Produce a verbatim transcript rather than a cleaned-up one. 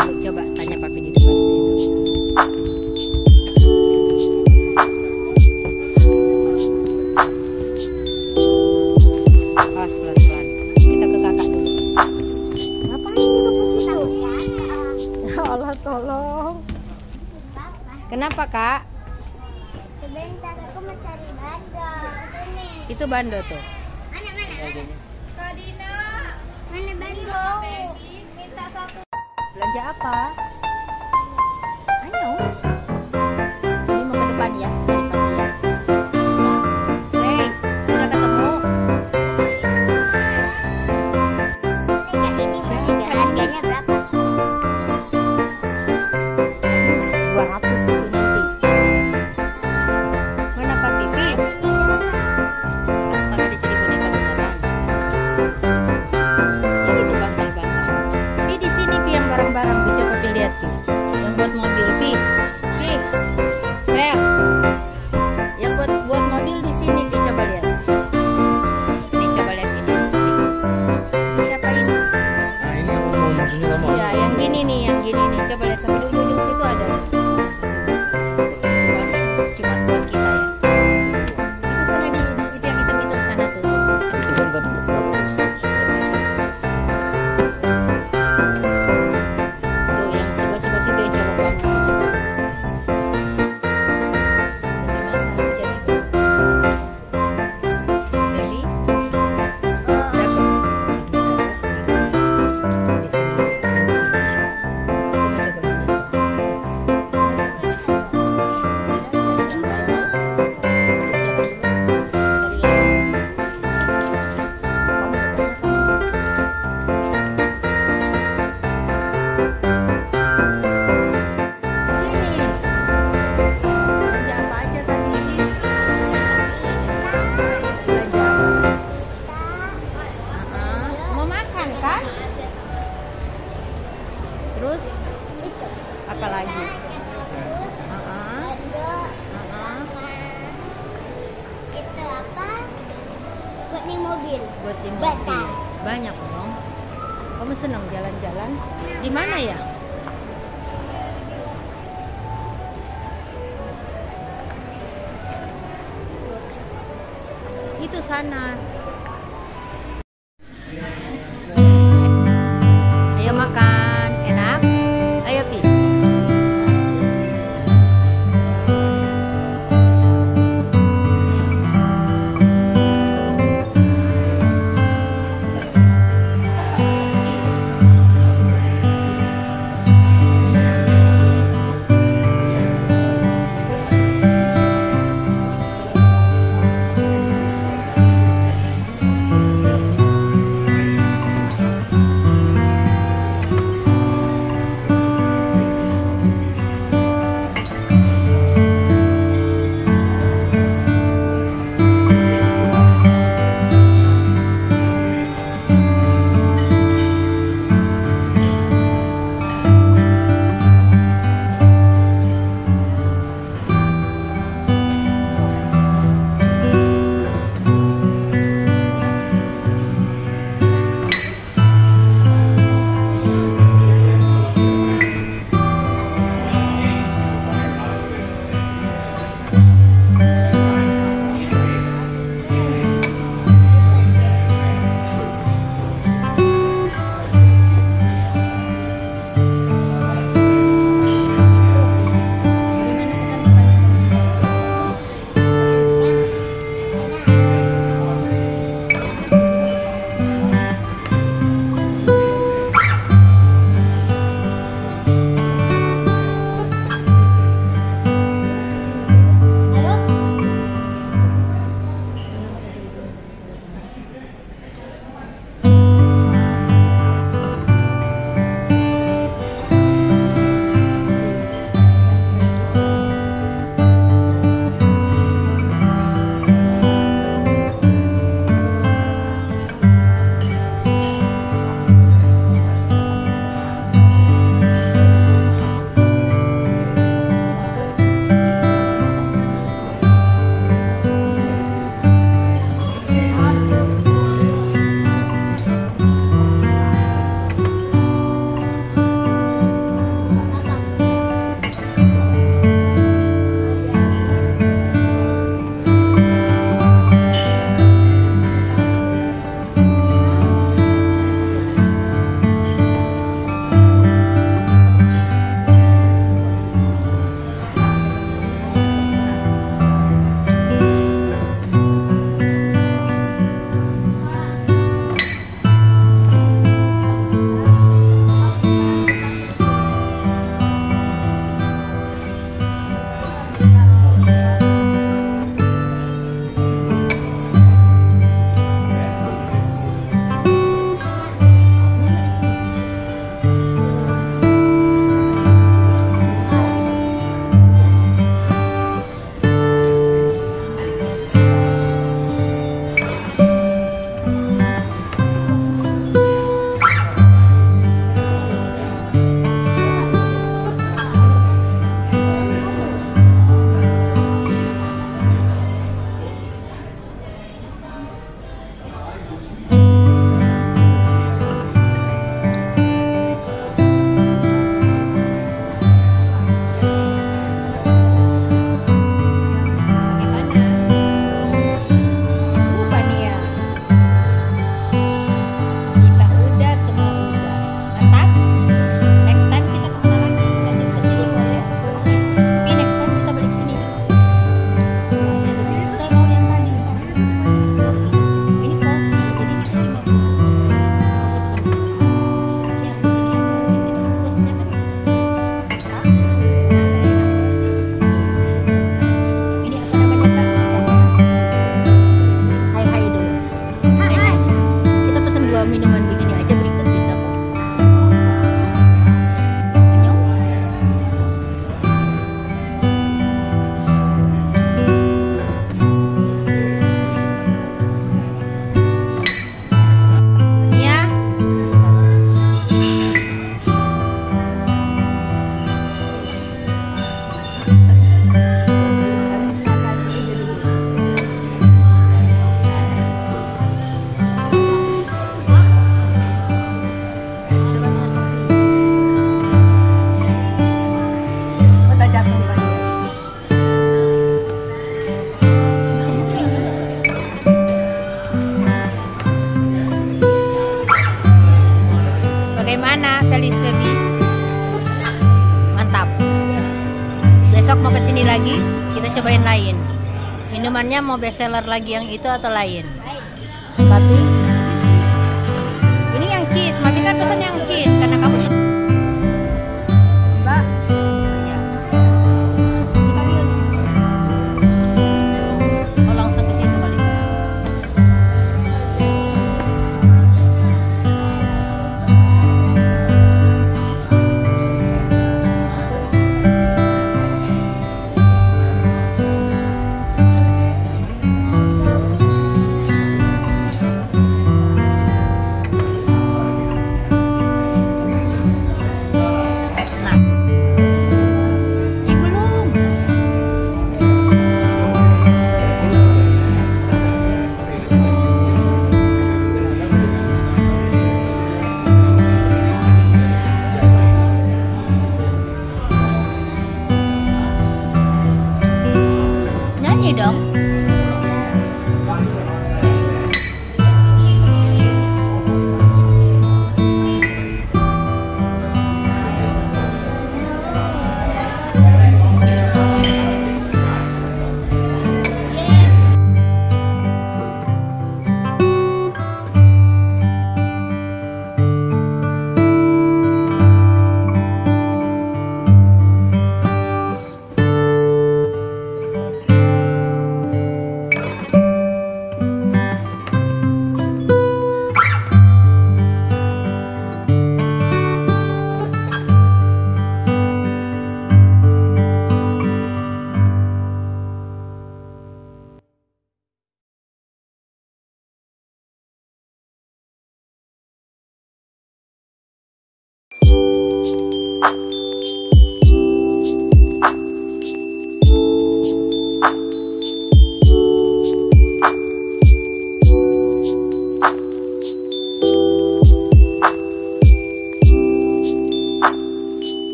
dulu. Coba tanya papi di depan situ. Awas pelan-pelan. Kita ke kakak dulu. Ngapain duduk begitu? Ya Allah tolong. Kenapa kak? Sebentar aku mau cari bando. Ini. Itu bando tuh. Mana mana? Kak Dina. Mana bando? Minta satu. Belanja apa? Ayo. Ini mau ke depan ya, cari papi ya. Hei, udah ketemu? Kak ini harganya berapa? dua ratus itu nanti. Mana papi? Pi? Astaga, dia jadi boneka beneran. Ini tuh bantal-bantal. Pi di sini Pi yang barang-barang, Pi coba Pi lihat Pi. Yang buat mobil Pi. Pi. Bel. Yang buat buat mobil di sini Pi coba lihat. Nih coba lihat ini. Pi. Siapa ini? Nah ini yang mau maksudnya kamu. Iya, yang gini nih, yang gini nih. Coba lihat sampai di ujung situ ada. Cuma cuma buat kita ya. Itu sana di itu yang hitam itu sana tuh. Itu kan tadi untuk foto. Tuh yang sebelah-sebelah situ yang cowok banget coba. Bagaimana jadi? Jadi dapat. Di sini. Coba coba ini. Terus Itu. apa lagi? Terus Uh-uh. bando Uh-uh. sama itu apa? Buat nih mobil. Buat di mobil. Bantal. Banyak dong. Kamu senang jalan-jalan? Di mana ya? Itu sana. Ayo makan, enak? Ayo Pi. Papi lagi, kita cobain lain. Minumannya mau best seller lagi yang itu atau lain? Papi? Ini yang cheese, Papi kan pesan yang cheese.